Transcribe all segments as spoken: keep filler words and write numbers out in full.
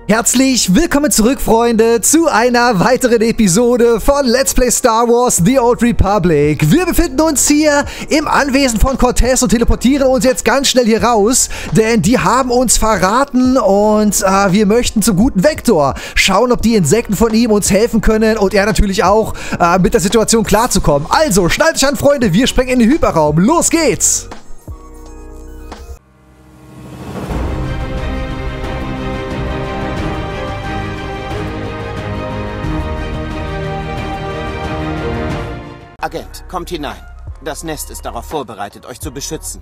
Herzlich willkommen zurück, Freunde, zu einer weiteren Episode von Let's Play Star Wars The Old Republic. Wir befinden uns hier im Anwesen von Cortez und teleportieren uns jetzt ganz schnell hier raus, denn die haben uns verraten und äh, wir möchten zum guten Vektor schauen, ob die Insekten von ihm uns helfen können und er natürlich auch, äh, mit der Situation klarzukommen. Also, schnallt euch an, Freunde, wir springen in den Hyperraum. Los geht's! Agent, kommt hinein. Das Nest ist darauf vorbereitet, euch zu beschützen.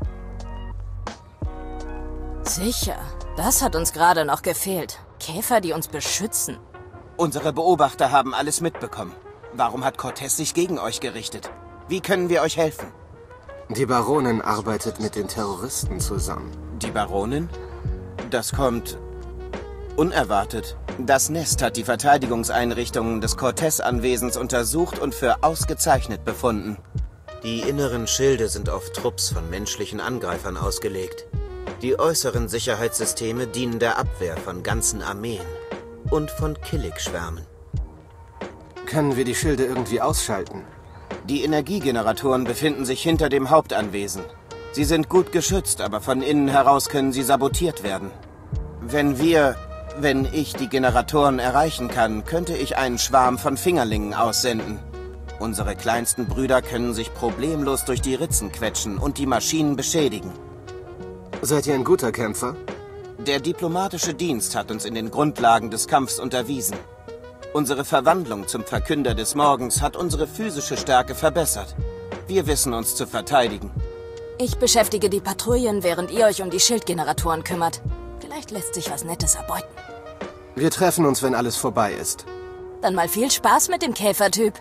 Sicher. Das hat uns gerade noch gefehlt. Käfer, die uns beschützen. Unsere Beobachter haben alles mitbekommen. Warum hat Cortez sich gegen euch gerichtet? Wie können wir euch helfen? Die Baronin arbeitet mit den Terroristen zusammen. Die Baronin? Das kommt unerwartet. Das Nest hat die Verteidigungseinrichtungen des Cortez-Anwesens untersucht und für ausgezeichnet befunden. Die inneren Schilde sind auf Trupps von menschlichen Angreifern ausgelegt. Die äußeren Sicherheitssysteme dienen der Abwehr von ganzen Armeen und von Killik-Schwärmen. Können wir die Schilde irgendwie ausschalten? Die Energiegeneratoren befinden sich hinter dem Hauptanwesen. Sie sind gut geschützt, aber von innen heraus können sie sabotiert werden. Wenn wir... Wenn ich die Generatoren erreichen kann, könnte ich einen Schwarm von Fingerlingen aussenden. Unsere kleinsten Brüder können sich problemlos durch die Ritzen quetschen und die Maschinen beschädigen. Seid ihr ein guter Kämpfer? Der diplomatische Dienst hat uns in den Grundlagen des Kampfs unterwiesen. Unsere Verwandlung zum Verkünder des Morgens hat unsere physische Stärke verbessert. Wir wissen uns zu verteidigen. Ich beschäftige die Patrouillen, während ihr euch um die Schildgeneratoren kümmert. Vielleicht lässt sich was Nettes erbeuten. Wir treffen uns, wenn alles vorbei ist. Dann mal viel Spaß mit dem Käfertyp.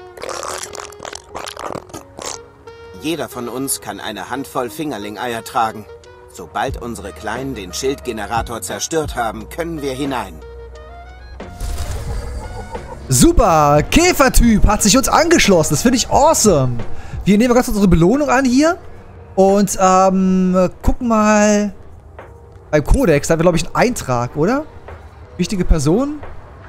Jeder von uns kann eine Handvoll Fingerling-Eier tragen. Sobald unsere Kleinen den Schildgenerator zerstört haben, können wir hinein. Super! Käfertyp hat sich uns angeschlossen. Das finde ich awesome. Wir nehmen ganz unsere Belohnung an hier. Und, ähm, gucken mal... Beim Kodex, da haben wir, glaube ich, einen Eintrag, oder? Wichtige Person.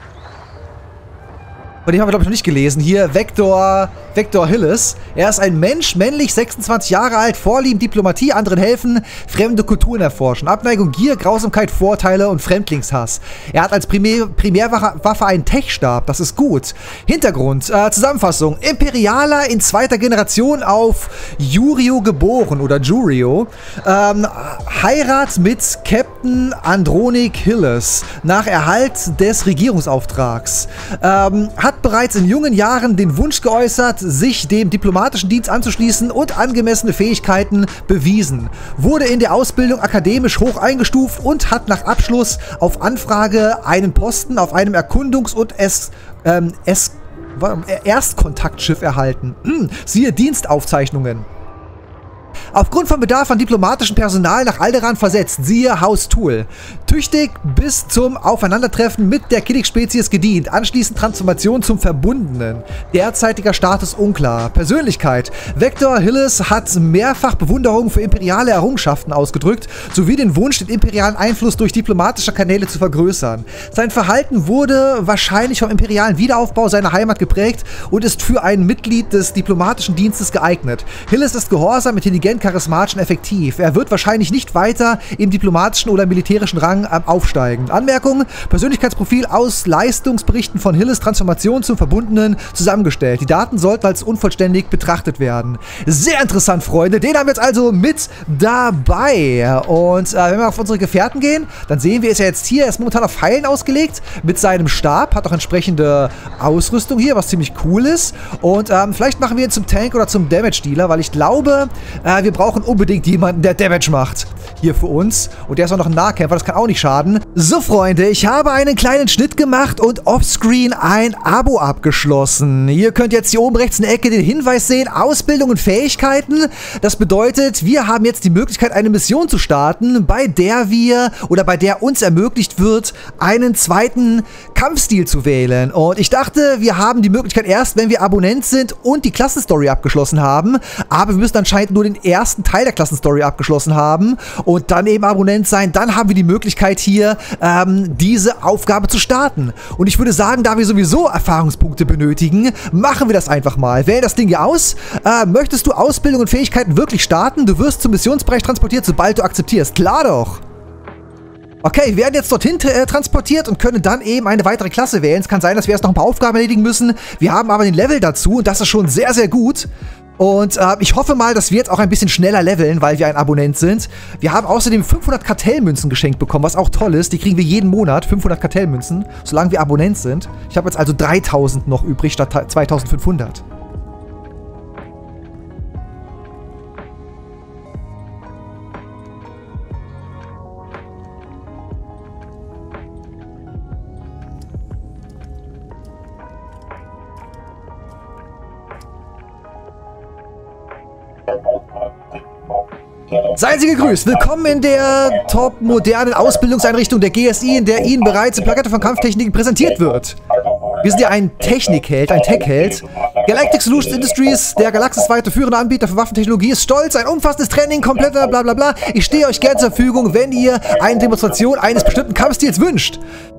Von dem haben wir, glaube ich, noch nicht gelesen. Hier, Vektor, Vektor Hillis. Er ist ein Mensch, männlich, sechsundzwanzig Jahre alt, Vorlieben, Diplomatie, anderen helfen, fremde Kulturen erforschen, Abneigung, Gier, Grausamkeit, Vorteile und Fremdlingshass. Er hat als Primär Primärwaffe einen Techstab, das ist gut. Hintergrund, äh, Zusammenfassung. Imperialer in zweiter Generation auf Jurio geboren, oder Jurio. Ähm, Heirat mit Captain Andronik Hillis nach Erhalt des Regierungsauftrags. Ähm, hat bereits in jungen Jahren den Wunsch geäußert, sich dem diplomatischen Dienst anzuschließen und angemessene Fähigkeiten bewiesen. Wurde in der Ausbildung akademisch hoch eingestuft und hat nach Abschluss auf Anfrage einen Posten auf einem Erkundungs- und es, ähm, es, Erstkontaktschiff erhalten. Hm, siehe Dienstaufzeichnungen. Aufgrund von Bedarf an diplomatischem Personal nach Alderaan versetzt, siehe Haus Tool. Tüchtig bis zum Aufeinandertreffen mit der Killik-Spezies gedient, anschließend Transformation zum Verbundenen. Derzeitiger Status unklar. Persönlichkeit. Vektor Hillis hat mehrfach Bewunderung für imperiale Errungenschaften ausgedrückt, sowie den Wunsch, den imperialen Einfluss durch diplomatische Kanäle zu vergrößern. Sein Verhalten wurde wahrscheinlich vom imperialen Wiederaufbau seiner Heimat geprägt und ist für ein Mitglied des diplomatischen Dienstes geeignet. Hillis ist gehorsam, intelligent, charismatisch und effektiv. Er wird wahrscheinlich nicht weiter im diplomatischen oder militärischen Rang äh, aufsteigen. Anmerkung: Persönlichkeitsprofil aus Leistungsberichten von Hillis Transformation zum Verbundenen zusammengestellt. Die Daten sollten als unvollständig betrachtet werden. Sehr interessant, Freunde. Den haben wir jetzt also mit dabei. Und äh, wenn wir auf unsere Gefährten gehen, dann sehen wir, ist er jetzt hier. Er ist momentan auf Heilen ausgelegt mit seinem Stab. Hat auch entsprechende Ausrüstung hier, was ziemlich cool ist. Und ähm, vielleicht machen wir ihn zum Tank oder zum Damage-Dealer, weil ich glaube, äh, wir brauchen unbedingt jemanden, der Damage macht. Hier für uns. Und der ist auch noch ein Nahkämpfer, das kann auch nicht schaden. So, Freunde, ich habe einen kleinen Schnitt gemacht und offscreen ein Abo abgeschlossen. Ihr könnt jetzt hier oben rechts in der Ecke den Hinweis sehen, Ausbildung und Fähigkeiten. Das bedeutet, wir haben jetzt die Möglichkeit, eine Mission zu starten, bei der wir, oder bei der uns ermöglicht wird, einen zweiten Kampfstil zu wählen. Und ich dachte, wir haben die Möglichkeit erst, wenn wir Abonnent sind und die Klassenstory abgeschlossen haben. Aber wir müssen anscheinend nur den ersten ersten Teil der Klassenstory abgeschlossen haben und dann eben Abonnent sein, dann haben wir die Möglichkeit hier, ähm, diese Aufgabe zu starten. Und ich würde sagen, da wir sowieso Erfahrungspunkte benötigen, machen wir das einfach mal. Wähl das Ding hier aus. Äh, möchtest du Ausbildung und Fähigkeiten wirklich starten? Du wirst zum Missionsbereich transportiert, sobald du akzeptierst. Klar doch. Okay, wir werden jetzt dorthin äh, transportiert und können dann eben eine weitere Klasse wählen. Es kann sein, dass wir erst noch ein paar Aufgaben erledigen müssen. Wir haben aber den Level dazu und das ist schon sehr, sehr gut. Und äh, ich hoffe mal, dass wir jetzt auch ein bisschen schneller leveln, weil wir ein Abonnent sind. Wir haben außerdem fünfhundert Kartellmünzen geschenkt bekommen, was auch toll ist. Die kriegen wir jeden Monat, fünfhundert Kartellmünzen, solange wir Abonnent sind. Ich habe jetzt also dreitausend noch übrig statt zweitausendfünfhundert. Seien Sie gegrüßt. Willkommen in der top-modernen Ausbildungseinrichtung der G S I, in der Ihnen bereits eine Plakette von Kampftechniken präsentiert wird. Wir sind ja ein Technikheld, ein Tech-Held. Galactic Solutions Industries, der galaxisweite führende Anbieter für Waffentechnologie, ist stolz. Ein umfassendes Training, kompletter bla bla bla. Ich stehe euch gern zur Verfügung, wenn ihr eine Demonstration eines bestimmten Kampfstils wünscht.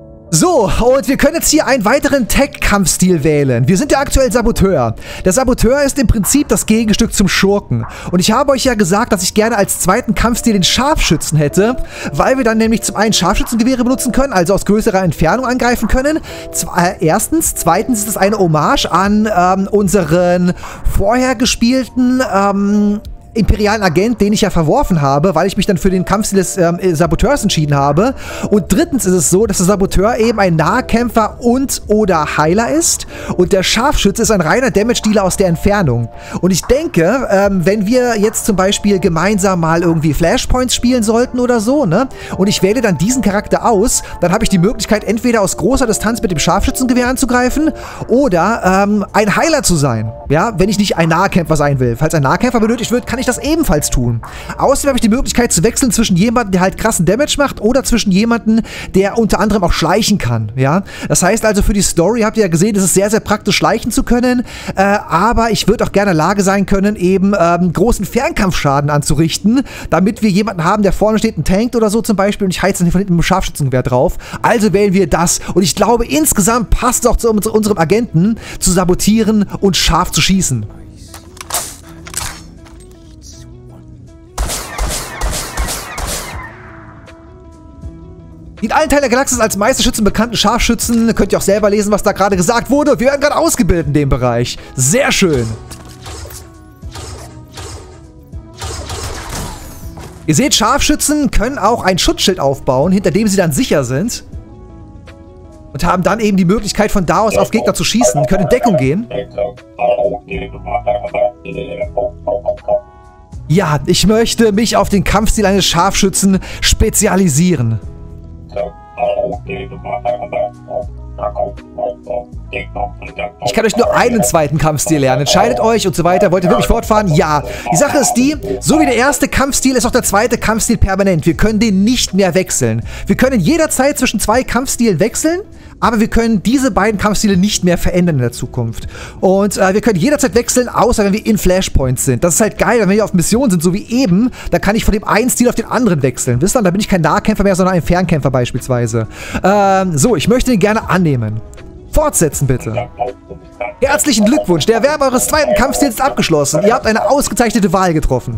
So, und wir können jetzt hier einen weiteren Tech-Kampfstil wählen. Wir sind ja aktuell Saboteur. Der Saboteur ist im Prinzip das Gegenstück zum Schurken. Und ich habe euch ja gesagt, dass ich gerne als zweiten Kampfstil den Scharfschützen hätte, weil wir dann nämlich zum einen Scharfschützengewehre benutzen können, also aus größerer Entfernung angreifen können. Zwe- äh, erstens. Zweitens ist es eine Hommage an ähm, unseren vorher gespielten ähm, imperialen Agent, den ich ja verworfen habe, weil ich mich dann für den Kampfstil des ähm, Saboteurs entschieden habe. Und drittens ist es so, dass der Saboteur eben ein Nahkämpfer und oder Heiler ist und der Scharfschütze ist ein reiner Damage-Dealer aus der Entfernung. Und ich denke, ähm, wenn wir jetzt zum Beispiel gemeinsam mal irgendwie Flashpoints spielen sollten oder so, ne, und ich wähle dann diesen Charakter aus, dann habe ich die Möglichkeit, entweder aus großer Distanz mit dem Scharfschützengewehr anzugreifen oder ähm, ein Heiler zu sein, ja, wenn ich nicht ein Nahkämpfer sein will. Falls ein Nahkämpfer benötigt wird, kann ich das ebenfalls tun. Außerdem habe ich die Möglichkeit zu wechseln zwischen jemandem, der halt krassen Damage macht oder zwischen jemandem, der unter anderem auch schleichen kann, ja. Das heißt also für die Story, habt ihr ja gesehen, es ist sehr, sehr praktisch schleichen zu können, äh, aber ich würde auch gerne in der Lage sein können, eben ähm, großen Fernkampfschaden anzurichten, damit wir jemanden haben, der vorne steht und tankt oder so zum Beispiel und ich heize dann von hinten mit dem Scharfschützengewehr drauf. Also wählen wir das und ich glaube, insgesamt passt es auch zu unserem Agenten, zu sabotieren und scharf zu schießen. In allen Teilen der Galaxis als Meisterschützen bekannten Scharfschützen. Könnt ihr auch selber lesen, was da gerade gesagt wurde. Wir werden gerade ausgebildet in dem Bereich. Sehr schön. Ihr seht, Scharfschützen können auch ein Schutzschild aufbauen, hinter dem sie dann sicher sind. Und haben dann eben die Möglichkeit, von da aus auf Gegner zu schießen. Können in Deckung gehen. Ja, ich möchte mich auf den Kampfstil eines Scharfschützen spezialisieren. Ich kann euch nur einen zweiten Kampfstil lernen. Entscheidet euch und so weiter. Wollt ihr wirklich fortfahren? Ja. Die Sache ist die, so wie der erste Kampfstil ist auch der zweite Kampfstil permanent. Wir können den nicht mehr wechseln. Wir können jederzeit zwischen zwei Kampfstilen wechseln, aber wir können diese beiden Kampfstile nicht mehr verändern in der Zukunft. Und äh, wir können jederzeit wechseln, außer wenn wir in Flashpoints sind. Das ist halt geil, wenn wir auf Missionen sind, so wie eben, da kann ich von dem einen Stil auf den anderen wechseln. Wisst ihr, da bin ich kein Nahkämpfer mehr, sondern ein Fernkämpfer beispielsweise. Ähm, so, ich möchte den gerne annehmen. Fortsetzen bitte. Herzlichen Glückwunsch, der Erwerb eures zweiten Kampfstils ist abgeschlossen. Ihr habt eine ausgezeichnete Wahl getroffen.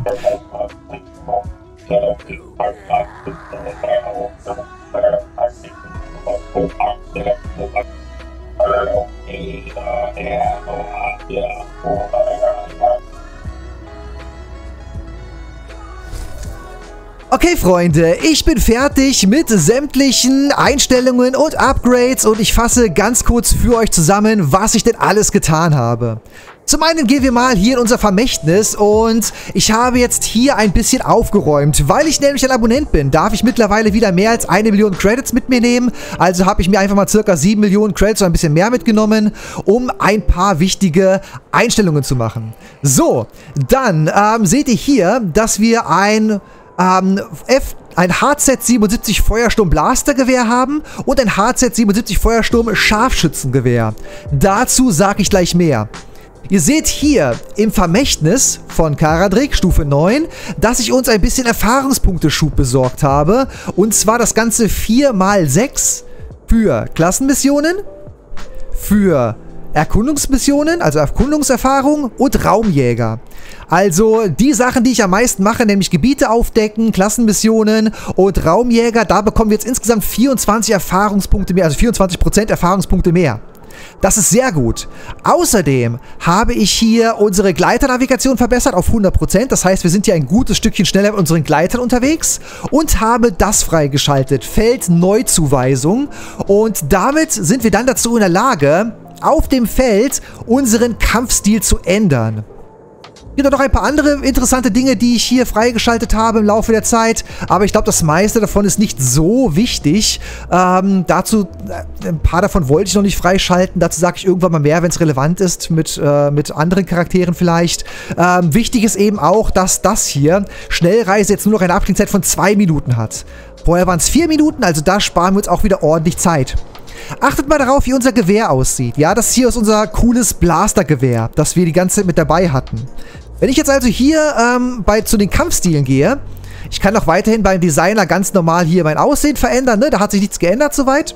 Okay, Freunde, ich bin fertig mit sämtlichen Einstellungen und Upgrades und ich fasse ganz kurz für euch zusammen, was ich denn alles getan habe. Zum einen gehen wir mal hier in unser Vermächtnis und ich habe jetzt hier ein bisschen aufgeräumt. Weil ich nämlich ein Abonnent bin, darf ich mittlerweile wieder mehr als eine Million Credits mit mir nehmen. Also habe ich mir einfach mal circa sieben Millionen Credits oder ein bisschen mehr mitgenommen, um ein paar wichtige Einstellungen zu machen. So, dann ähm, seht ihr hier, dass wir ein... Ähm, F, ein H Z siebenundsiebzig Feuersturm Blastergewehr haben und ein H Z siebenundsiebzig Feuersturm Scharfschützengewehr. Dazu sage ich gleich mehr. Ihr seht hier im Vermächtnis von Karadrik, Stufe neun, dass ich uns ein bisschen Erfahrungspunkteschub besorgt habe. Und zwar das Ganze vier mal sechs für Klassenmissionen, für Erkundungsmissionen, also Erkundungserfahrung und Raumjäger. Also die Sachen, die ich am meisten mache, nämlich Gebiete aufdecken, Klassenmissionen und Raumjäger, da bekommen wir jetzt insgesamt vierundzwanzig Erfahrungspunkte mehr, also vierundzwanzig Prozent Erfahrungspunkte mehr. Das ist sehr gut. Außerdem habe ich hier unsere Gleiternavigation verbessert auf hundert Prozent. Das heißt, wir sind hier ein gutes Stückchen schneller mit unseren Gleitern unterwegs und habe das freigeschaltet. Feldneuzuweisung. Und damit sind wir dann dazu in der Lage, auf dem Feld unseren Kampfstil zu ändern. Es gibt noch ein paar andere interessante Dinge, die ich hier freigeschaltet habe im Laufe der Zeit. Aber ich glaube, das meiste davon ist nicht so wichtig. Ähm, dazu, äh, ein paar davon wollte ich noch nicht freischalten. Dazu sage ich irgendwann mal mehr, wenn es relevant ist, mit, äh, mit anderen Charakteren vielleicht. Ähm, wichtig ist eben auch, dass das hier Schnellreise jetzt nur noch eine Abklingzeit von zwei Minuten hat. Vorher waren es vier Minuten, also da sparen wir uns auch wieder ordentlich Zeit. Achtet mal darauf, wie unser Gewehr aussieht. Ja, das hier ist unser cooles Blastergewehr, das wir die ganze Zeit mit dabei hatten. Wenn ich jetzt also hier ähm, bei, zu den Kampfstilen gehe, ich kann auch weiterhin beim Designer ganz normal hier mein Aussehen verändern, ne? Da hat sich nichts geändert soweit.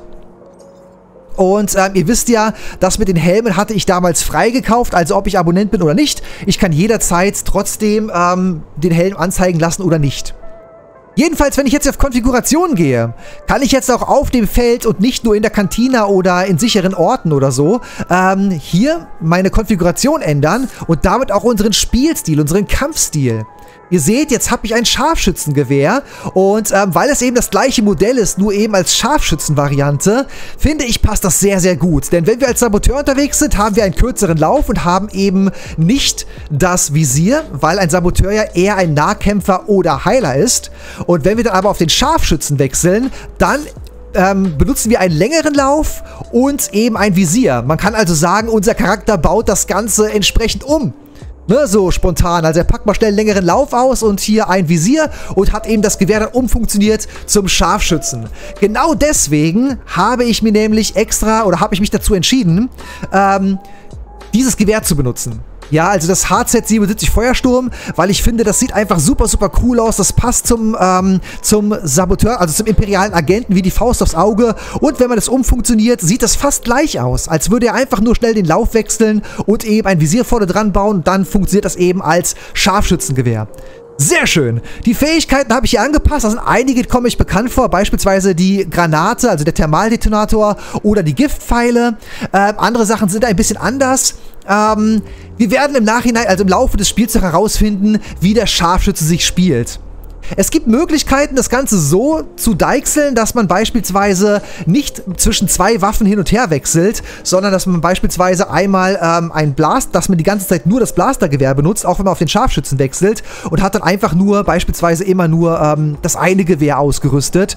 Und ähm, ihr wisst ja, das mit den Helmen hatte ich damals freigekauft, also ob ich Abonnent bin oder nicht. Ich kann jederzeit trotzdem ähm, den Helm anzeigen lassen oder nicht. Jedenfalls, wenn ich jetzt auf Konfiguration gehe, kann ich jetzt auch auf dem Feld und nicht nur in der Kantina oder in sicheren Orten oder so, ähm, hier meine Konfiguration ändern und damit auch unseren Spielstil, unseren Kampfstil. Ihr seht, jetzt habe ich ein Scharfschützengewehr und ähm, weil es eben das gleiche Modell ist, nur eben als Scharfschützenvariante, finde ich, passt das sehr, sehr gut. Denn wenn wir als Saboteur unterwegs sind, haben wir einen kürzeren Lauf und haben eben nicht das Visier, weil ein Saboteur ja eher ein Nahkämpfer oder Heiler ist. Und wenn wir dann aber auf den Scharfschützen wechseln, dann ähm, benutzen wir einen längeren Lauf und eben ein Visier. Man kann also sagen, unser Charakter baut das Ganze entsprechend um. Ne, so spontan. Also er packt mal schnell einen längeren Lauf aus und hier ein Visier und hat eben das Gewehr dann umfunktioniert zum Scharfschützen. Genau deswegen habe ich mir nämlich extra, oder habe ich mich dazu entschieden, ähm, dieses Gewehr zu benutzen. Ja, also das H Z siebenundsiebzig Feuersturm, weil ich finde, das sieht einfach super, super cool aus. Das passt zum, ähm, zum Saboteur, also zum imperialen Agenten wie die Faust aufs Auge. Und wenn man das umfunktioniert, sieht das fast gleich aus, als würde er einfach nur schnell den Lauf wechseln und eben ein Visier vorne dran bauen. Und dann funktioniert das eben als Scharfschützengewehr. Sehr schön. Die Fähigkeiten habe ich hier angepasst. Da sind einige, die kommen euch bekannt vor. Beispielsweise die Granate, also der Thermaldetonator oder die Giftpfeile. Ähm, andere Sachen sind ein bisschen anders. Ähm, wir werden im Nachhinein, also im Laufe des Spiels noch herausfinden, wie der Scharfschütze sich spielt. Es gibt Möglichkeiten, das Ganze so zu deichseln, dass man beispielsweise nicht zwischen zwei Waffen hin und her wechselt, sondern dass man beispielsweise einmal ähm, ein Blast, dass man die ganze Zeit nur das Blastergewehr benutzt, auch wenn man auf den Scharfschützen wechselt und hat dann einfach nur beispielsweise immer nur ähm, das eine Gewehr ausgerüstet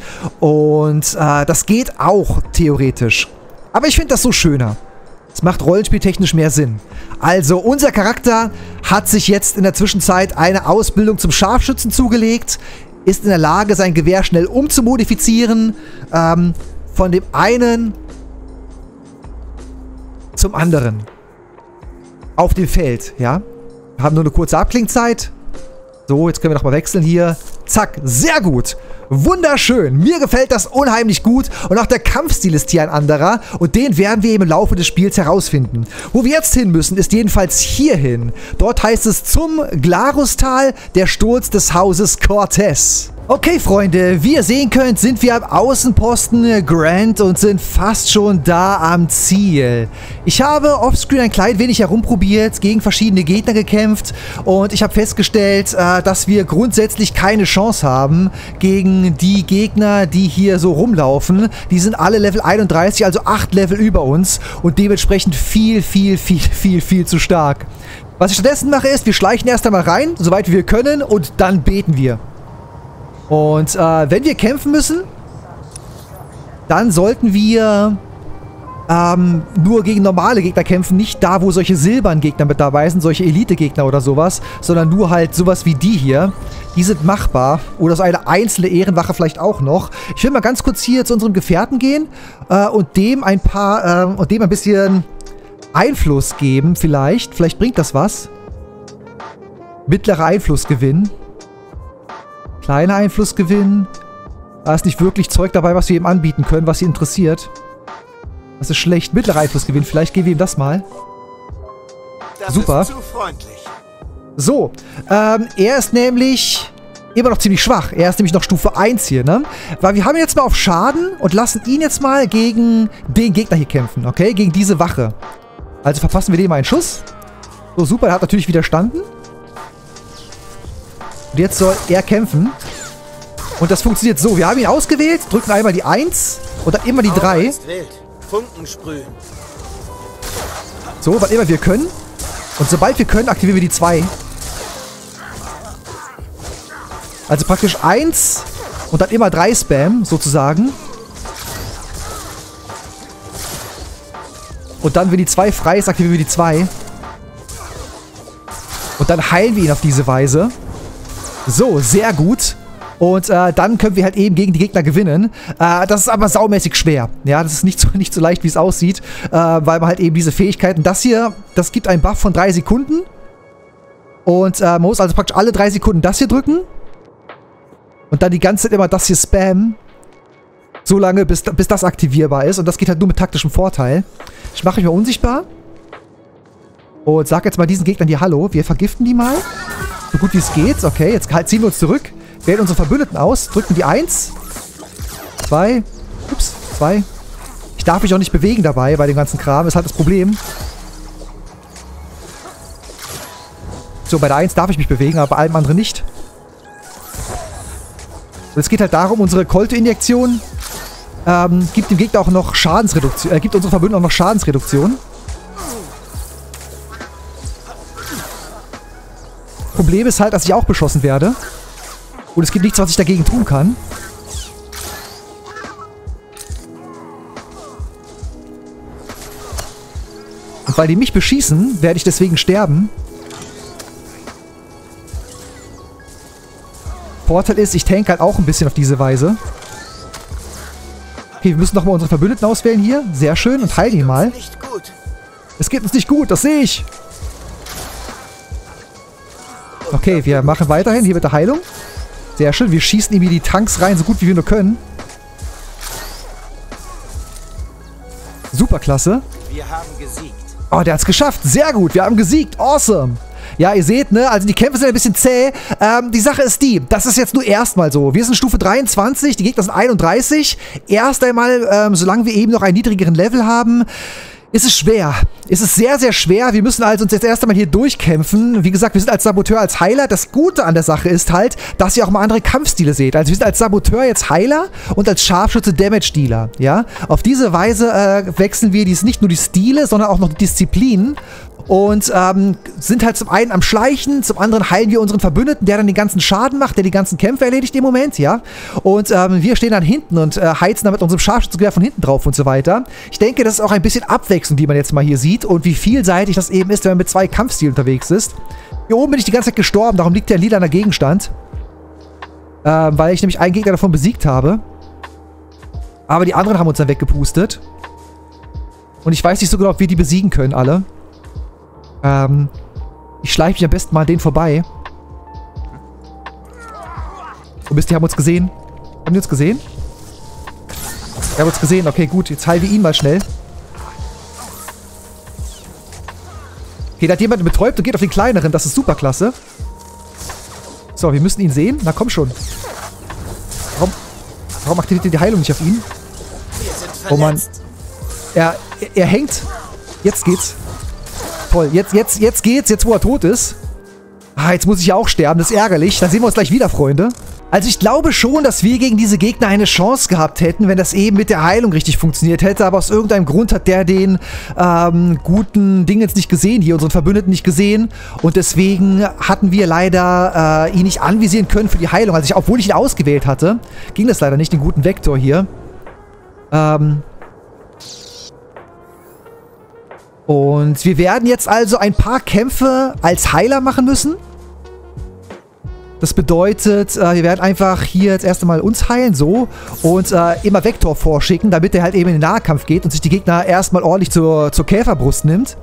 und äh, das geht auch theoretisch. Aber ich finde das so schöner. Es macht rollenspieltechnisch mehr Sinn. Also, unser Charakter hat sich jetzt in der Zwischenzeit eine Ausbildung zum Scharfschützen zugelegt, ist in der Lage, sein Gewehr schnell umzumodifizieren, ähm, von dem einen zum anderen. Auf dem Feld, ja. Wir haben nur eine kurze Abklingzeit. So, jetzt können wir nochmal wechseln hier. Zack, sehr gut. Wunderschön. Mir gefällt das unheimlich gut. Und auch der Kampfstil ist hier ein anderer. Und den werden wir eben im Laufe des Spiels herausfinden. Wo wir jetzt hin müssen, ist jedenfalls hierhin. Dort heißt es zum Glarustal, der Sturz des Hauses Cortez. Okay, Freunde, wie ihr sehen könnt, sind wir am Außenposten Grant und sind fast schon da am Ziel. Ich habe offscreen ein klein wenig herumprobiert, gegen verschiedene Gegner gekämpft und ich habe festgestellt, äh, dass wir grundsätzlich keine Chance haben gegen die Gegner, die hier so rumlaufen. Die sind alle Level einunddreißig, also acht Level über uns und dementsprechend viel, viel, viel, viel, viel zu stark. Was ich stattdessen mache ist, wir schleichen erst einmal rein, soweit wir können und dann beten wir. Und äh, wenn wir kämpfen müssen, dann sollten wir ähm, nur gegen normale Gegner kämpfen. Nicht da, wo solche silbernen Gegner mit dabei sind, solche Elite-Gegner oder sowas, sondern nur halt sowas wie die hier. Die sind machbar. Oder so eine einzelne Ehrenwache vielleicht auch noch. Ich will mal ganz kurz hier zu unserem Gefährten gehen äh, und dem ein paar, äh, und dem ein bisschen Einfluss geben, vielleicht. Vielleicht bringt das was. Mittlerer Einflussgewinn. Kleiner Einflussgewinn. Da ist nicht wirklich Zeug dabei, was wir ihm anbieten können, was sie interessiert. Das ist schlecht. Mittlerer Einflussgewinn. Vielleicht geben wir ihm das mal. Das Super. ist zu freundlich. So. Ähm, er ist nämlich immer noch ziemlich schwach. Er ist nämlich noch Stufe eins hier, ne? Weil wir haben ihn jetzt mal auf Schaden und lassen ihn jetzt mal gegen den Gegner hier kämpfen, okay? Gegen diese Wache. Also verpassen wir dem mal einen Schuss. So, super. Er hat natürlich widerstanden. Und jetzt soll er kämpfen. Und das funktioniert so. Wir haben ihn ausgewählt, drücken einmal die eins und dann immer die drei. Funken sprühen. So, wann immer wir können. Und sobald wir können, aktivieren wir die zwei. Also praktisch eins und dann immer drei Spam, sozusagen. Und dann, wenn die zwei frei ist, aktivieren wir die zwei. Und dann heilen wir ihn auf diese Weise. So, sehr gut. Und äh, dann können wir halt eben gegen die Gegner gewinnen. Äh, das ist aber saumäßig schwer. Ja, das ist nicht so, nicht so leicht, wie es aussieht. Äh, weil man halt eben diese Fähigkeiten... Das hier, das gibt einen Buff von drei Sekunden. Und äh, man muss also praktisch alle drei Sekunden das hier drücken. Und dann die ganze Zeit immer das hier spammen. So lange, bis, bis das aktivierbar ist. Und das geht halt nur mit taktischem Vorteil. Ich mache mich mal unsichtbar. Und sag jetzt mal diesen Gegnern hier Hallo. Wir vergiften die mal. So gut wie es geht. Okay, jetzt halt ziehen wir uns zurück. Wählen unsere Verbündeten aus. Drücken die eins. zwei. Ups, zwei. Ich darf mich auch nicht bewegen dabei bei dem ganzen Kram. Ist halt das Problem. So, bei der eins darf ich mich bewegen, aber bei allem anderen nicht. Und es geht halt darum, unsere Kolte-Injektion ähm, gibt dem Gegner auch noch Schadensreduktion. Äh, gibt unsere Verbündeten auch noch Schadensreduktion. Problem ist halt, dass ich auch beschossen werde. Und es gibt nichts, was ich dagegen tun kann. Und weil die mich beschießen, werde ich deswegen sterben. Vorteil ist, ich tank halt auch ein bisschen auf diese Weise. Okay, wir müssen nochmal unsere Verbündeten auswählen hier. Sehr schön. Und heilen ihn mal. Es geht uns nicht gut, das sehe ich. Okay, wir machen weiterhin. Hier mit der Heilung. Sehr schön. Wir schießen ihm hier die Tanks rein, so gut wie wir nur können. Superklasse. Wir haben gesiegt. Oh, der hat's geschafft. Sehr gut. Wir haben gesiegt. Awesome. Ja, ihr seht, ne? Also die Kämpfe sind ein bisschen zäh. Ähm, die Sache ist die, das ist jetzt nur erstmal so. Wir sind Stufe dreiundzwanzig, die Gegner sind einunddreißig. Erst einmal, ähm, solange wir eben noch einen niedrigeren Level haben, ist es schwer. Es ist sehr, sehr schwer. Wir müssen also uns jetzt erst einmal hier durchkämpfen. Wie gesagt, wir sind als Saboteur, als Heiler. Das Gute an der Sache ist halt, dass ihr auch mal andere Kampfstile seht. Also wir sind als Saboteur jetzt Heiler und als Scharfschütze Damage-Dealer. Ja? Auf diese Weise äh, wechseln wir dies nicht nur die Stile, sondern auch noch die Disziplinen. Und ähm, sind halt zum einen am Schleichen, zum anderen heilen wir unseren Verbündeten, der dann den ganzen Schaden macht, der die ganzen Kämpfe erledigt im Moment, ja. Und ähm, wir stehen dann hinten und äh, heizen dann mit unserem Scharfschützengewehr von hinten drauf und so weiter. Ich denke, das ist auch ein bisschen Abwechslung, die man jetzt mal hier sieht und wie vielseitig das eben ist, wenn man mit zwei Kampfstilen unterwegs ist. Hier oben bin ich die ganze Zeit gestorben, darum liegt der lilaner Gegenstand. Ähm, weil ich nämlich einen Gegner davon besiegt habe. Aber die anderen haben uns dann weggepustet. Und ich weiß nicht so genau, ob wir die besiegen können, alle. Ähm, ich schleiche mich am besten mal an denen vorbei. Wo bist du? Die haben uns gesehen. Haben die uns gesehen? Die haben uns gesehen. Okay, gut. Jetzt heilen wir ihn mal schnell. Okay, da hat jemand betäubt und geht auf den kleineren. Das ist super klasse. So, wir müssen ihn sehen. Na komm schon. Warum, warum aktiviert ihr die Heilung nicht auf ihn? Oh Mann. Er, er, er hängt. Jetzt geht's. Toll, jetzt, jetzt, jetzt geht's, jetzt wo er tot ist. Ah, jetzt muss ich ja auch sterben, das ist ärgerlich. Dann sehen wir uns gleich wieder, Freunde. Also ich glaube schon, dass wir gegen diese Gegner eine Chance gehabt hätten, wenn das eben mit der Heilung richtig funktioniert hätte. Aber aus irgendeinem Grund hat der den ähm, guten Ding jetzt nicht gesehen, hier unseren Verbündeten nicht gesehen. Und deswegen hatten wir leider äh, ihn nicht anvisieren können für die Heilung. Also ich, obwohl ich ihn ausgewählt hatte, ging das leider nicht, den guten Vektor hier. Ähm... Und wir werden jetzt also ein paar Kämpfe als Heiler machen müssen. Das bedeutet, äh, wir werden einfach hier jetzt erst einmal uns heilen, so. Und äh, immer Vektor vorschicken, damit der halt eben in den Nahkampf geht und sich die Gegner erstmal ordentlich zur, zur Käferbrust nimmt.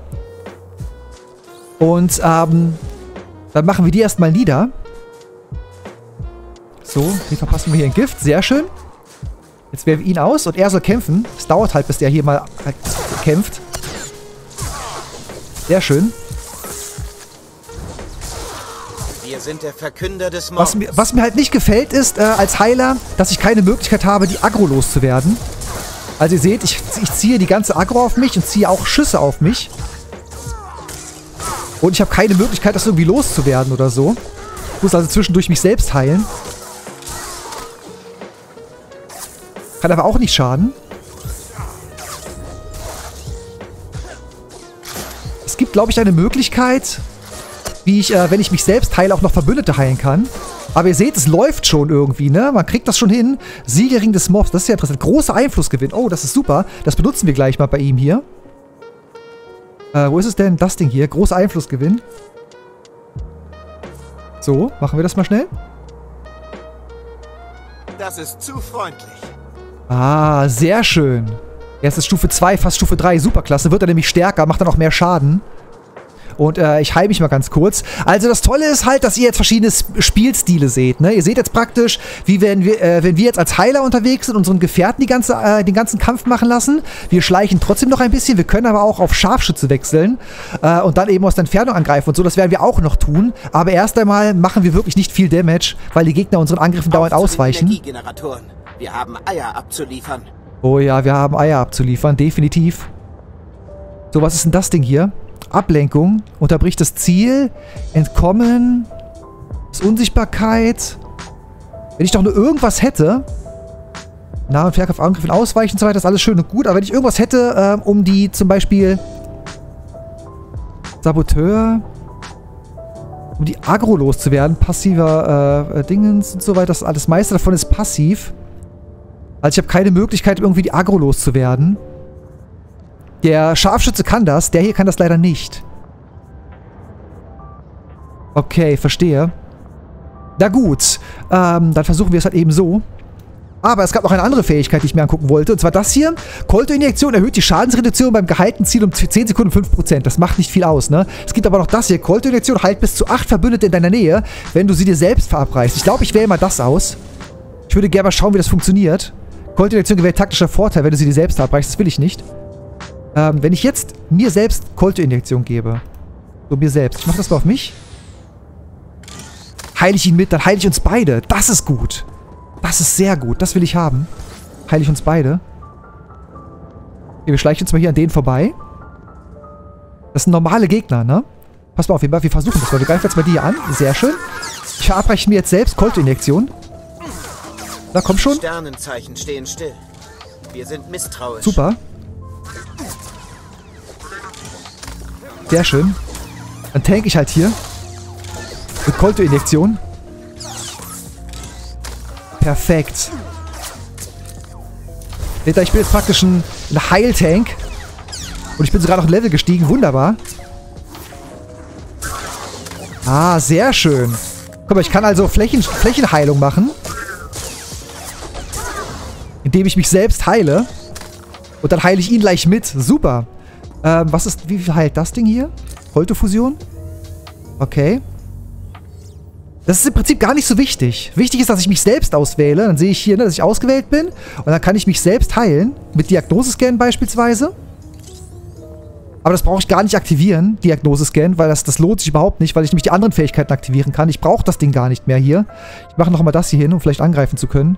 Und ähm, dann machen wir die erstmal nieder. So, hier verpassen wir hier ein Gift. Sehr schön. Jetzt wählen wir ihn aus und er soll kämpfen. Es dauert halt, bis der hier mal halt kämpft. Sehr schön. Wir sind der Verkünder des Mordes. Was mir, was mir halt nicht gefällt, ist äh, als Heiler, dass ich keine Möglichkeit habe, die Aggro loszuwerden. Also ihr seht, ich, ich ziehe die ganze Aggro auf mich und ziehe auch Schüsse auf mich. Und ich habe keine Möglichkeit, das irgendwie loszuwerden oder so. Ich muss also zwischendurch mich selbst heilen. Kann aber auch nicht schaden. Es gibt, glaube ich, eine Möglichkeit, wie ich, äh, wenn ich mich selbst heile, auch noch Verbündete heilen kann. Aber ihr seht, es läuft schon irgendwie, ne? Man kriegt das schon hin. Siegerring des Mobs, das ist ja interessant. Großer Einflussgewinn. Oh, das ist super. Das benutzen wir gleich mal bei ihm hier. Äh, wo ist es denn? Das Ding hier. Großer Einflussgewinn. So, machen wir das mal schnell. Das ist zu freundlich. Ah, sehr schön. Jetzt ist Stufe zwei, fast Stufe drei. Superklasse. Wird er nämlich stärker, macht dann auch mehr Schaden. Und äh, ich heile mich mal ganz kurz. Also das Tolle ist halt, dass ihr jetzt verschiedene Spielstile seht. Ne? Ihr seht jetzt praktisch, wie wenn wir, äh, wenn wir jetzt als Heiler unterwegs sind, unseren Gefährten die ganze, äh, den ganzen Kampf machen lassen. Wir schleichen trotzdem noch ein bisschen. Wir können aber auch auf Scharfschütze wechseln äh, und dann eben aus der Entfernung angreifen und so. Das werden wir auch noch tun. Aber erst einmal machen wir wirklich nicht viel Damage, weil die Gegner unseren Angriffen dauernd ausweichen. Energiegeneratoren. Wir haben Eier abzuliefern. Oh ja, wir haben Eier abzuliefern. Definitiv. So, was ist denn das Ding hier? Ablenkung, unterbricht das Ziel, Entkommen, ist Unsichtbarkeit. Wenn ich doch nur irgendwas hätte, Nah- und Fernkampf, Angriffen, Ausweichen und so weiter, ist alles schön und gut, aber wenn ich irgendwas hätte, ähm, um die zum Beispiel Saboteur, um die Aggro loszuwerden, passiver äh, Dingens und so weiter, das alles meiste davon ist passiv. Also ich habe keine Möglichkeit, irgendwie die Aggro loszuwerden. Der Scharfschütze kann das, der hier kann das leider nicht. Okay, verstehe. Na gut, ähm, dann versuchen wir es halt eben so. Aber es gab noch eine andere Fähigkeit, die ich mir angucken wollte. Und zwar das hier. Kolto-Injektion erhöht die Schadensreduktion beim geheilten Ziel um zehn Sekunden fünf Prozent. Das macht nicht viel aus, ne? Es gibt aber noch das hier. Kolto-Injektion heilt bis zu acht Verbündete in deiner Nähe, wenn du sie dir selbst verabreichst. Ich glaube, ich wähle mal das aus. Ich würde gerne mal schauen, wie das funktioniert. Kolto-Injektion gewährt taktischer Vorteil, wenn du sie dir selbst verabreichst. Das will ich nicht. Ähm, wenn ich jetzt mir selbst Kolto-Injektion gebe. So, mir selbst. Ich mache das mal auf mich. Heile ich ihn mit, dann heile ich uns beide. Das ist gut. Das ist sehr gut. Das will ich haben. Heile ich uns beide. Okay, wir schleichen uns mal hier an denen vorbei. Das sind normale Gegner, ne? Pass mal auf, wir, wir versuchen das mal. Wir greifen jetzt mal die hier an. Sehr schön. Ich verabreiche mir jetzt selbst Kolto-Injektion. Na, komm schon. Sternenzeichen stehen still. Wir sind misstrauisch. Super. Sehr schön. Dann tank ich halt hier. Mit Kolto-Injektion. Perfekt. Seht ihr, ich bin jetzt praktisch ein, ein Heiltank. Und ich bin sogar noch ein Level gestiegen. Wunderbar. Ah, sehr schön. Guck mal, ich kann also Flächen, Flächenheilung machen. Indem ich mich selbst heile. Und dann heile ich ihn gleich mit. Super. Ähm, was ist, wie viel heilt das Ding hier? Kolto-Fusion? Okay. Das ist im Prinzip gar nicht so wichtig. Wichtig ist, dass ich mich selbst auswähle. Dann sehe ich hier, ne, dass ich ausgewählt bin. Und dann kann ich mich selbst heilen. Mit Diagnosescan beispielsweise. Aber das brauche ich gar nicht aktivieren, Diagnosescan, weil das, das lohnt sich überhaupt nicht, weil ich nämlich die anderen Fähigkeiten aktivieren kann. Ich brauche das Ding gar nicht mehr hier. Ich mache nochmal das hier hin, um vielleicht angreifen zu können.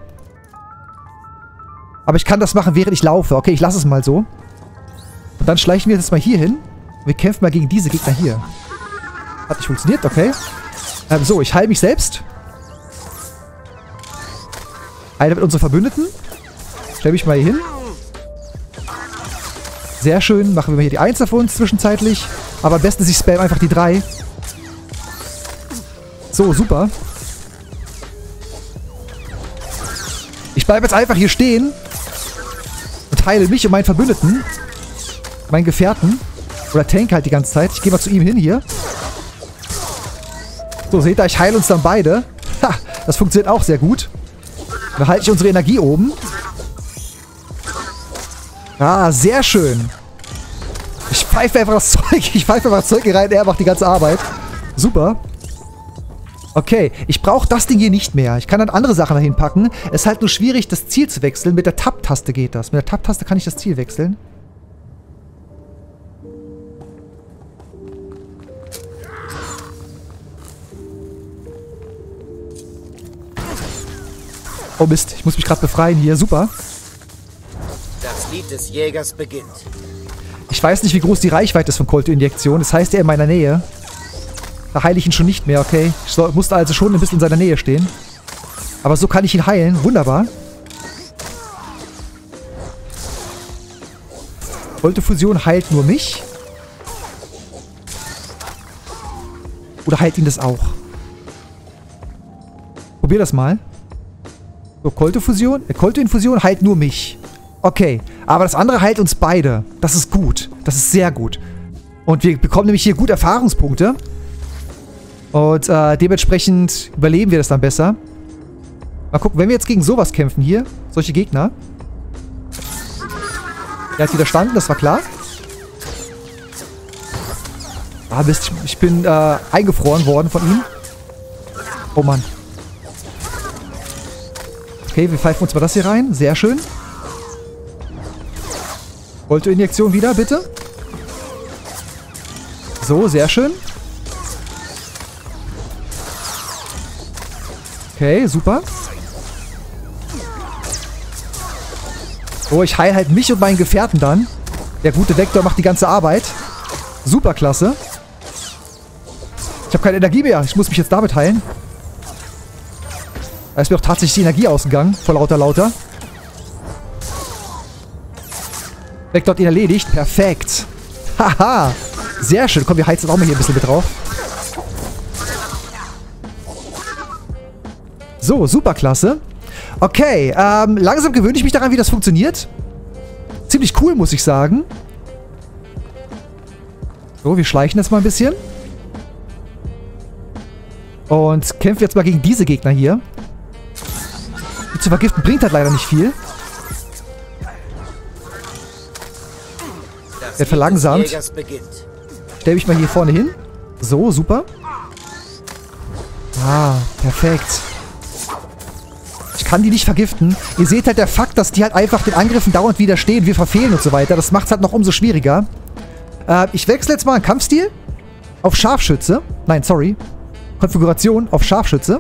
Aber ich kann das machen, während ich laufe. Okay, ich lasse es mal so. Und dann schleichen wir jetzt mal hier hin. Wir kämpfen mal gegen diese Gegner hier. Hat nicht funktioniert, okay. Ähm, so, ich heile mich selbst. Heile mit unseren Verbündeten. Stell mich mal hier hin. Sehr schön. Machen wir mal hier die eins auf uns zwischenzeitlich. Aber am besten ist, ich spam einfach die drei. So, super. Ich bleibe jetzt einfach hier stehen. Und heile mich und meinen Verbündeten. Meinen Gefährten. Oder tank halt die ganze Zeit. Ich gehe mal zu ihm hin hier. So, seht ihr, ich heile uns dann beide. Ha, das funktioniert auch sehr gut. Da halte ich unsere Energie oben. Ah, sehr schön. Ich pfeife einfach das Zeug. Ich pfeife einfach das Zeug hier rein. Er macht die ganze Arbeit. Super. Okay, ich brauche das Ding hier nicht mehr. Ich kann dann andere Sachen dahin packen. Es ist halt nur schwierig, das Ziel zu wechseln. Mit der Tab-Taste geht das. Mit der Tab-Taste kann ich das Ziel wechseln. Oh Mist, ich muss mich gerade befreien hier. Super. Das Lied des Jägers beginnt. Ich weiß nicht, wie groß die Reichweite ist von Kolto-Injektion. Das heißt, er in meiner Nähe. Da heile ich ihn schon nicht mehr, okay. Ich soll, musste also schon ein bisschen in seiner Nähe stehen. Aber so kann ich ihn heilen. Wunderbar. Kolto-Fusion heilt nur mich. Oder heilt ihn das auch? Probier das mal. So, Kolto-Fusion. Äh, Kolto-Infusion heilt nur mich. Okay. Aber das andere heilt uns beide. Das ist gut. Das ist sehr gut. Und wir bekommen nämlich hier gut Erfahrungspunkte. Und äh, dementsprechend überleben wir das dann besser. Mal gucken, wenn wir jetzt gegen sowas kämpfen hier, solche Gegner. Er hat widerstanden, das war klar. Ah, Mist, ich bin äh, eingefroren worden von ihm. Oh Mann. Okay, wir pfeifen uns mal das hier rein. Sehr schön. Kolto-Injektion wieder, bitte. So, sehr schön. Okay, super. Oh, ich heile halt mich und meinen Gefährten dann. Der gute Vektor macht die ganze Arbeit. Super klasse. Ich habe keine Energie mehr. Ich muss mich jetzt damit heilen. Da ist mir auch tatsächlich die Energie ausgegangen. Vor lauter lauter. Vektor hat ihn erledigt. Perfekt. Haha. Sehr schön. Komm, wir heizen auch mal hier ein bisschen mit drauf. So, super klasse. Okay, ähm, langsam gewöhne ich mich daran, wie das funktioniert. Ziemlich cool, muss ich sagen. So, wir schleichen jetzt mal ein bisschen. Und kämpfen jetzt mal gegen diese Gegner hier. Die zu vergiften bringt halt leider nicht viel. Wird verlangsamt. Stell mich mal hier vorne hin. So, super. Ah, perfekt. Ich kann die nicht vergiften. Ihr seht halt der Fakt, dass die halt einfach den Angriffen dauernd widerstehen. Wir verfehlen und so weiter. Das macht es halt noch umso schwieriger. Äh, ich wechsle jetzt mal einen Kampfstil auf Scharfschütze. Nein, sorry. Konfiguration auf Scharfschütze.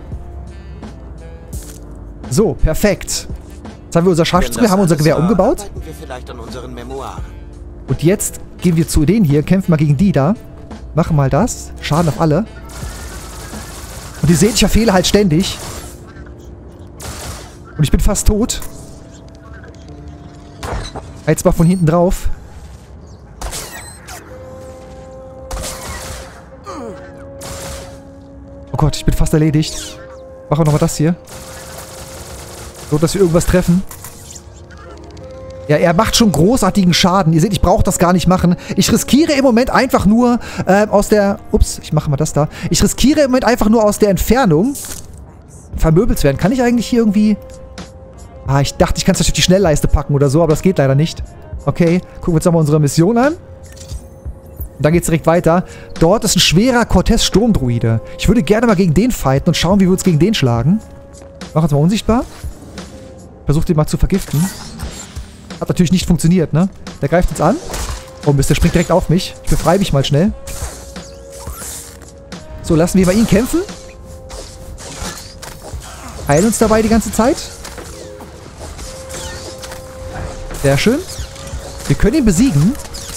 So, perfekt. Jetzt haben wir unser Scharfschütze, wir haben unser Gewehr umgebaut. Wir vielleicht an unseren Memoiren. Und jetzt gehen wir zu denen hier, kämpfen mal gegen die da. Machen mal das. Schaden auf alle. Und ihr seht, ich verfehle halt ständig. Und ich bin fast tot. Jetzt mal von hinten drauf. Oh Gott, ich bin fast erledigt. Machen wir nochmal das hier. So, dass wir irgendwas treffen. Ja, er macht schon großartigen Schaden. Ihr seht, ich brauche das gar nicht machen. Ich riskiere im Moment einfach nur äh, aus der... Ups, ich mache mal das da. Ich riskiere im Moment einfach nur aus der Entfernung vermöbelt zu werden. Kann ich eigentlich hier irgendwie... Ah, ich dachte, ich kann es durch die Schnellleiste packen oder so, aber das geht leider nicht. Okay, gucken wir uns nochmal unsere Mission an. Und dann geht's direkt weiter. Dort ist ein schwerer Cortez-Sturmdruide. Ich würde gerne mal gegen den fighten und schauen, wie wir uns gegen den schlagen. Mach uns mal unsichtbar. Versucht den mal zu vergiften. Hat natürlich nicht funktioniert, ne? Der greift uns an. Oh Mist, der springt direkt auf mich. Ich befreie mich mal schnell. So, lassen wir bei ihm kämpfen. Heilen uns dabei die ganze Zeit. Sehr schön. Wir können ihn besiegen.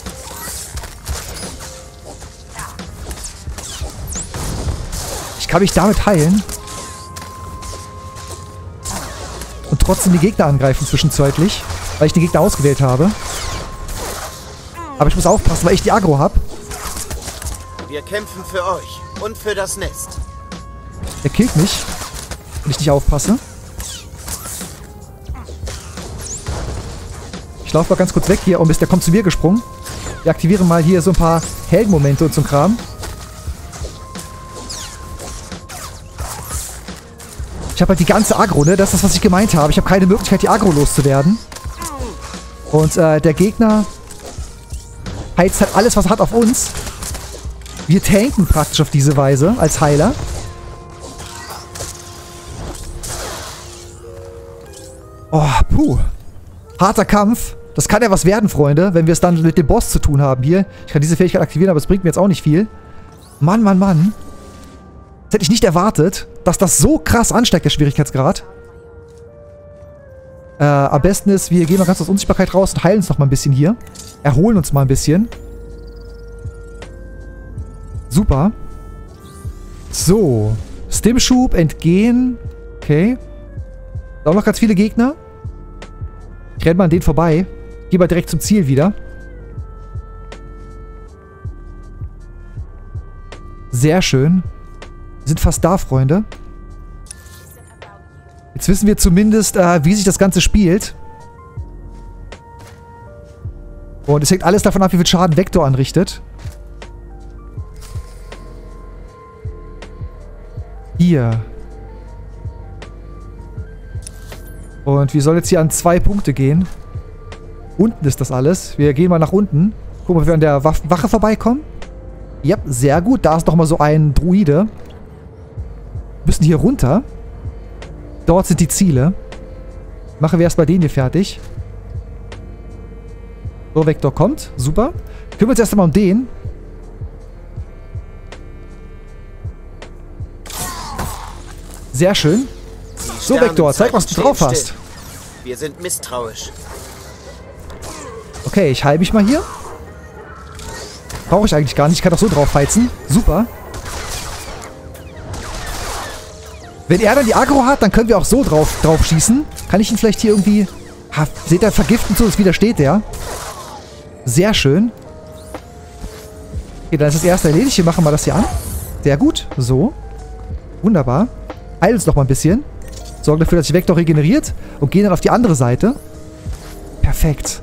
Ich kann mich damit heilen. Und trotzdem die Gegner angreifen zwischenzeitlich. Weil ich den Gegner ausgewählt habe. Aber ich muss aufpassen, weil ich die Aggro habe. Wir kämpfen für euch und für das Nest. Er killt mich, wenn ich nicht aufpasse. Ich laufe mal ganz kurz weg hier. Oh Mist, der kommt zu mir gesprungen. Wir aktivieren mal hier so ein paar Heldenmomente und so ein Kram. Ich habe halt die ganze Aggro, ne? Das ist das, was ich gemeint habe. Ich habe keine Möglichkeit, die Aggro loszuwerden. Und äh, der Gegner heizt halt alles, was er hat, auf uns. Wir tanken praktisch auf diese Weise als Heiler. Oh, puh. Harter Kampf. Das kann ja was werden, Freunde, wenn wir es dann mit dem Boss zu tun haben hier. Ich kann diese Fähigkeit aktivieren, aber es bringt mir jetzt auch nicht viel. Mann, Mann, Mann. Das hätte ich nicht erwartet, dass das so krass ansteigt, der Schwierigkeitsgrad. Äh, am besten ist, wir gehen mal ganz aus Unsichtbarkeit raus und heilen uns noch mal ein bisschen hier. Erholen uns mal ein bisschen. Super. So. Stimschub, entgehen. Okay. Da auch noch ganz viele Gegner. Ich renne mal an denen vorbei. Geh mal direkt zum Ziel wieder. Sehr schön. Wir sind fast da, Freunde. Jetzt wissen wir zumindest, äh, wie sich das Ganze spielt. Und es hängt alles davon ab, wie viel Schaden Vector anrichtet. Hier. Und wir sollen jetzt hier an zwei Punkte gehen. Unten ist das alles. Wir gehen mal nach unten. Gucken, ob wir an der Wache vorbeikommen. Ja, sehr gut. Da ist noch mal so ein Druide. Wir müssen hier runter. Dort sind die Ziele. Machen wir erstmal den hier fertig. So, Vector kommt. Super. Kümmern wir uns erst einmal um den. Sehr schön. So, Vector, zeig, was du drauf hast. Wir sind misstrauisch. Okay, ich heile mich mal hier. Brauche ich eigentlich gar nicht. Ich kann doch so drauf heizen. Super. Wenn er dann die Aggro hat, dann können wir auch so drauf, drauf schießen. Kann ich ihn vielleicht hier irgendwie... Ha, seht ihr, vergiften so, es widersteht der. Sehr schön. Okay, dann ist das erste erledigt. Wir machen mal das hier an. Sehr gut. So. Wunderbar. Heilen uns noch mal ein bisschen. Sorgen dafür, dass sich Vector regeneriert. Und gehen dann auf die andere Seite. Perfekt.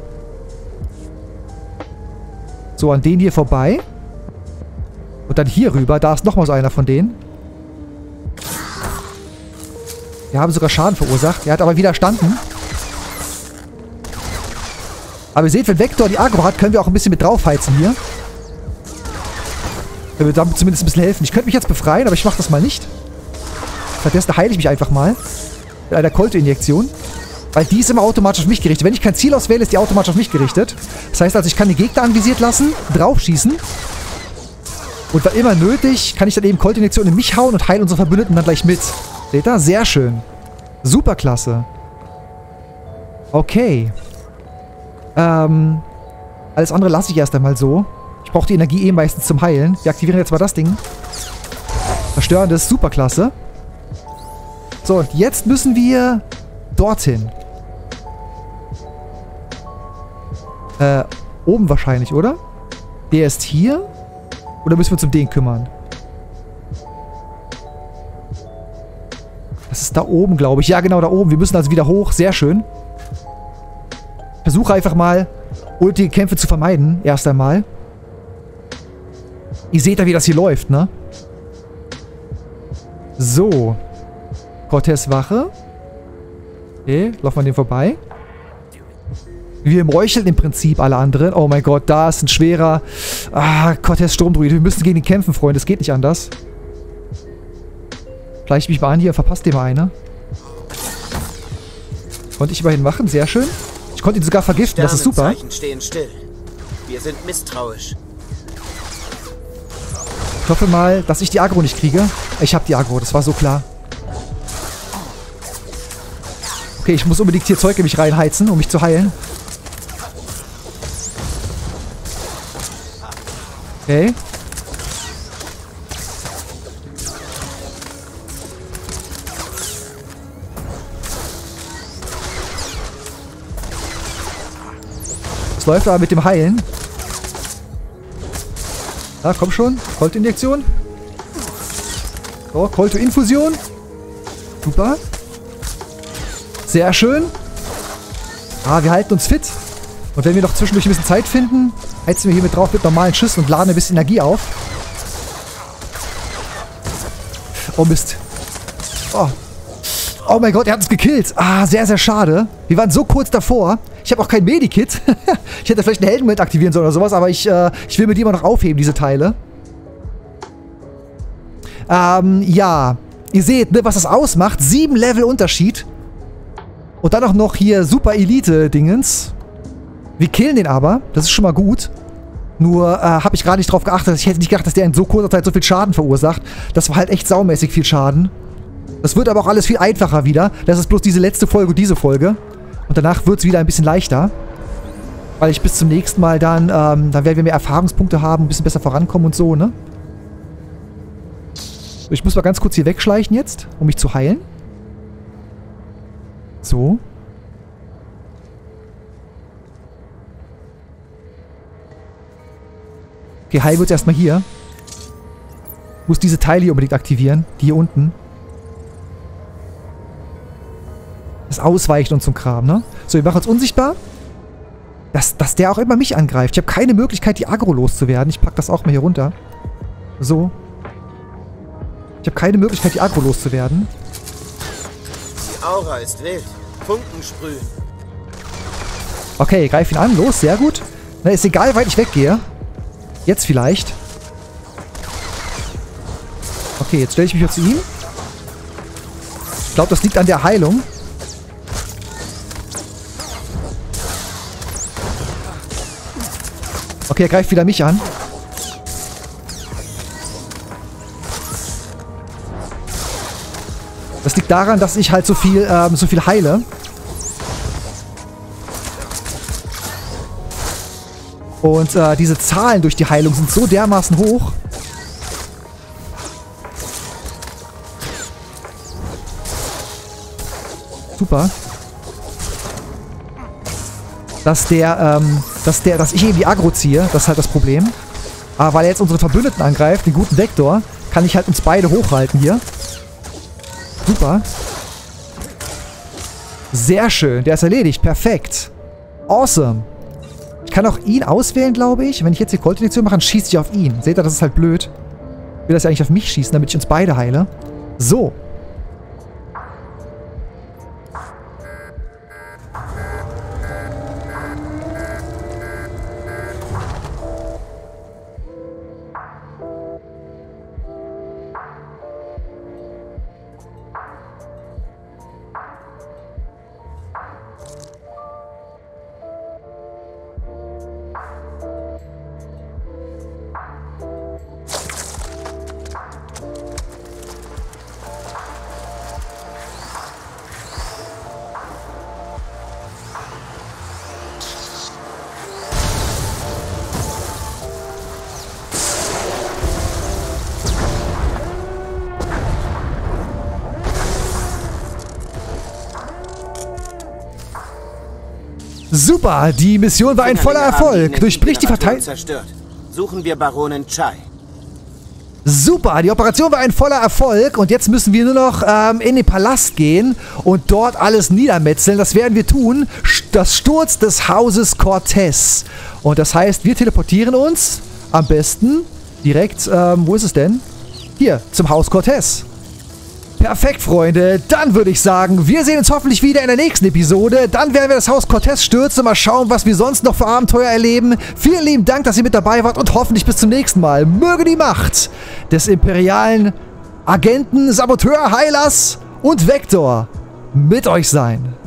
So, an den hier vorbei. Und dann hier rüber. Da ist nochmal so einer von denen. Wir haben sogar Schaden verursacht. Er hat aber widerstanden. Aber ihr seht, wenn Vector die Aggro hat, können wir auch ein bisschen mit draufheizen hier. Können wir damit zumindest ein bisschen helfen. Ich könnte mich jetzt befreien, aber ich mache das mal nicht. Stattdessen heile ich mich einfach mal. Mit einer Kolto-Injektion. Weil die ist immer automatisch auf mich gerichtet. Wenn ich kein Ziel auswähle, ist die automatisch auf mich gerichtet. Das heißt also, ich kann den Gegner anvisiert lassen, draufschießen. Und war immer nötig, kann ich dann eben Kolto-Injektion in mich hauen und heile unsere Verbündeten dann gleich mit. Seht ihr? Sehr schön. Superklasse. Okay. Ähm, alles andere lasse ich erst einmal so. Ich brauche die Energie eh meistens zum Heilen. Wir aktivieren jetzt mal das Ding. Verstörendes, superklasse. So, und jetzt müssen wir dorthin. Äh, oben wahrscheinlich, oder? Der ist hier. Oder müssen wir uns um den kümmern? Das ist da oben, glaube ich. Ja, genau, da oben. Wir müssen also wieder hoch. Sehr schön. Versuche einfach mal, ultige Kämpfe zu vermeiden. Erst einmal. Ihr seht ja, wie das hier läuft, ne? So. Cortez Wache. Okay, laufen wir an dem vorbei. Wir meucheln im Prinzip alle anderen. Oh mein Gott, da ist ein schwerer... Ah, Cortez Sturmdruide. Wir müssen gegen ihn kämpfen, Freunde. Es geht nicht anders. Vielleicht mich mal an hier, verpasst dem mal eine. Konnte ich immerhin machen, sehr schön. Ich konnte ihn sogar vergiften, das ist super. Stehen still. Wir sind misstrauisch. Ich hoffe mal, dass ich die Aggro nicht kriege. Ich habe die Aggro, das war so klar. Okay, ich muss unbedingt hier Zeug in mich reinheizen, um mich zu heilen. Okay. Es läuft aber mit dem Heilen. Ja, komm schon. Kolto-Injektion. So, Kolto-Infusion. Super. Sehr schön. Ah, wir halten uns fit. Und wenn wir noch zwischendurch ein bisschen Zeit finden, heizen wir hier mit drauf mit normalen Schüssen und laden ein bisschen Energie auf. Oh, Mist. Oh. Oh mein Gott, er hat uns gekillt. Ah, sehr, sehr schade. Wir waren so kurz davor. Ich habe auch kein Medikit. Ich hätte vielleicht einen Heldenmoment aktivieren sollen oder sowas, aber ich, äh, ich will mir die immer noch aufheben, diese Teile. Ähm, ja. Ihr seht, ne, was das ausmacht. Sieben Level Unterschied. Und dann auch noch hier Super Elite-Dingens. Wir killen den aber. Das ist schon mal gut. Nur äh, habe ich gerade nicht drauf geachtet. Ich hätte nicht gedacht, dass der in so kurzer Zeit so viel Schaden verursacht. Das war halt echt saumäßig viel Schaden. Das wird aber auch alles viel einfacher wieder. Das ist bloß diese letzte Folge und diese Folge. Und danach wird es wieder ein bisschen leichter. Weil ich bis zum nächsten Mal dann, ähm, dann werden wir mehr Erfahrungspunkte haben, ein bisschen besser vorankommen und so, ne? Ich muss mal ganz kurz hier wegschleichen jetzt, um mich zu heilen. So. Okay, heil wird's erstmal hier. Ich muss diese Teile hier unbedingt aktivieren. Die hier unten. Das Ausweichen und so ein Kram, ne? So, wir machen uns unsichtbar. Dass, dass der auch immer mich angreift. Ich habe keine Möglichkeit, die Aggro loszuwerden. Ich pack das auch mal hier runter. So. Ich habe keine Möglichkeit, die Aggro loszuwerden. Die Aura ist wild. Funken sprühen. Okay, greif ihn an. Los, sehr gut. Na, ist egal, wie weit ich weggehe. Jetzt vielleicht. Okay, jetzt stelle ich mich wieder zu ihm. Ich glaube, das liegt an der Heilung. Okay, er greift wieder mich an. Das liegt daran, dass ich halt so viel, ähm, so viel heile. Und äh, diese Zahlen durch die Heilung sind so dermaßen hoch. Super. Dass der, ähm, dass der, dass ich eben die Aggro ziehe, das ist halt das Problem. Aber weil er jetzt unsere Verbündeten angreift, den guten Vektor, kann ich halt uns beide hochhalten hier. Super. Sehr schön, der ist erledigt, perfekt. Awesome. Ich kann auch ihn auswählen, glaube ich. Wenn ich jetzt die Colt-Edition mache, dann schieße ich auf ihn. Seht ihr, das ist halt blöd. Ich will das ja eigentlich auf mich schießen, damit ich uns beide heile. So. Super, die Mission war ein voller Erfolg. Durchbricht die Verteidigung. Suchen wir Baronin Chai. Super, die Operation war ein voller Erfolg und jetzt müssen wir nur noch ähm, in den Palast gehen und dort alles niedermetzeln. Das werden wir tun. Das Sturz des Hauses Cortez. Und das heißt, wir teleportieren uns am besten direkt, ähm, wo ist es denn? Hier, zum Haus Cortez. Perfekt, Freunde. Dann würde ich sagen, wir sehen uns hoffentlich wieder in der nächsten Episode. Dann werden wir das Haus Cortez stürzen. Mal schauen, was wir sonst noch für Abenteuer erleben. Vielen lieben Dank, dass ihr mit dabei wart und hoffentlich bis zum nächsten Mal. Möge die Macht des imperialen Agenten, Saboteur, Heilers und Vektor mit euch sein.